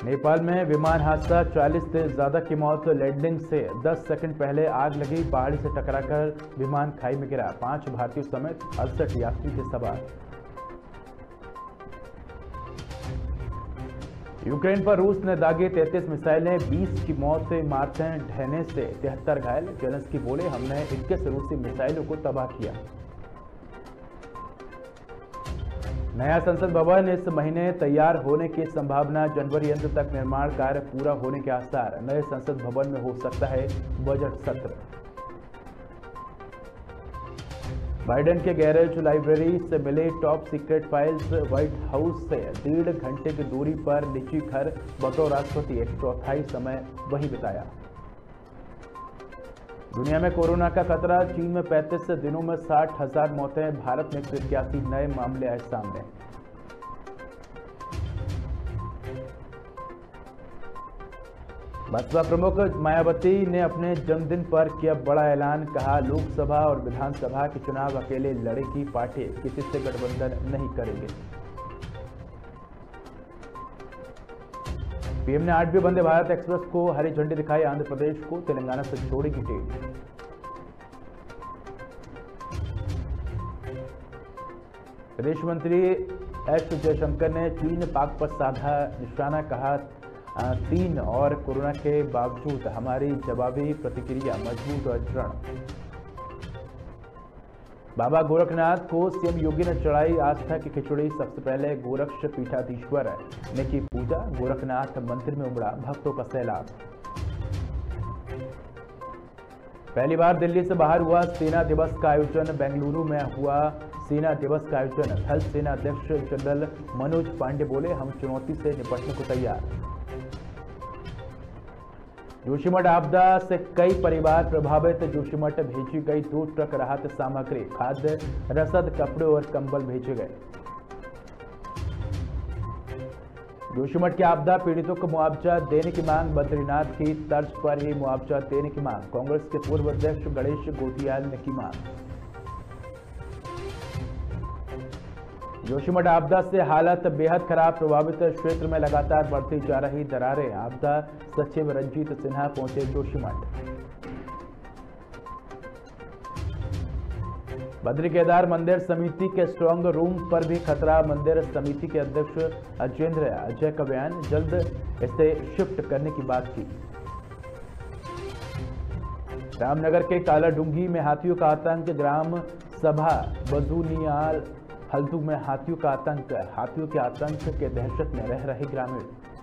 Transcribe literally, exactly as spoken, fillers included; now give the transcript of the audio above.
नेपाल में विमान हादसा, चालीस से ज्यादा की मौत। लैंडिंग से दस सेकंड पहले आग लगी, पहाड़ी से टकराकर विमान खाई में गिरा। पांच भारतीयों समेत अड़सठ यात्री थे सवार। यूक्रेन पर रूस ने दागी तैंतीस मिसाइलें, बीस की मौत से इमारतें ढहने से तिहत्तर घायल। जेलेंस्की बोले, हमने इक्कीस रूसी मिसाइलों को तबाह किया। नया संसद भवन इस महीने तैयार होने की संभावना, जनवरी अंत तक निर्माण कार्य पूरा होने के आसार। नए संसद भवन में हो सकता है बजट सत्र। बाइडेन के गैरेज लाइब्रेरी से मिले top secret files. White House से डेढ़ घंटे की दूरी पर निजी घर, बतौर राष्ट्रपति एक चौथाई समय वहीं बिताया। दुनिया में कोरोना का खतरा, चीन में पैंतीस दिनों में साठ हजार मौतें, भारत में इक्यासी नए मामले आए सामने। बसपा प्रमुख मायावती ने अपने जन्मदिन पर किया बड़ा ऐलान, कहा लोकसभा और विधानसभा के चुनाव अकेले लड़ेगी पार्टी, किसी से गठबंधन नहीं करेंगे। पीएम ने आठवीं वंदे भारत एक्सप्रेस को हरी झंडी दिखाई, आंध्र प्रदेश को तेलंगाना से जोड़ेगी ट्रेन। विदेश मंत्री एस जयशंकर ने चीन पाक पर साधा निशाना, कहा तीन और कोरोना के बावजूद हमारी जवाबी प्रतिक्रिया मजबूत और दृढ़। बाबा गोरखनाथ को सीएम योगी ने चढ़ाई आस्था की खिचड़ी, सबसे पहले गोरक्ष पीठाधीश्वर ने की पूजा। गोरखनाथ मंदिर में उमड़ा भक्तों का सैलाब। पहली बार दिल्ली से बाहर हुआ सेना दिवस का आयोजन, बेंगलुरु में हुआ सेना दिवस का आयोजन। थल सेना अध्यक्ष जनरल मनोज पांडे बोले, हम चुनौती से निपटने को तैयार। जोशीमठ आपदा से कई परिवार प्रभावित, जोशीमठ भेजी गई दो ट्रक राहत सामग्री, खाद्य, रसद, कपड़े और कंबल भेजे गए। जोशीमठ की आपदा पीड़ितों को मुआवजा देने की मांग, बद्रीनाथ की तर्ज पर ही मुआवजा देने की मांग, कांग्रेस के पूर्व अध्यक्ष गणेश गोटियाल ने की मांग। जोशीमठ आपदा से हालत बेहद खराब, प्रभावित क्षेत्र में लगातार बढ़ती जा रही दरारें। आपदा सचिव रंजीत सिन्हा पहुंचे जोशीमठ। बद्री केदार मंदिर समिति के स्ट्रांग रूम पर भी खतरा, मंदिर समिति के अध्यक्ष अजेंद्र अजय का बयान, जल्द इसे शिफ्ट करने की बात की। रामनगर के कालाडूंगी में हाथियों का आतंक, ग्राम सभा बजूनियाल हल्दू में हाथियों का आतंक, हाथियों के आतंक के दहशत में रह रहे ग्रामीण।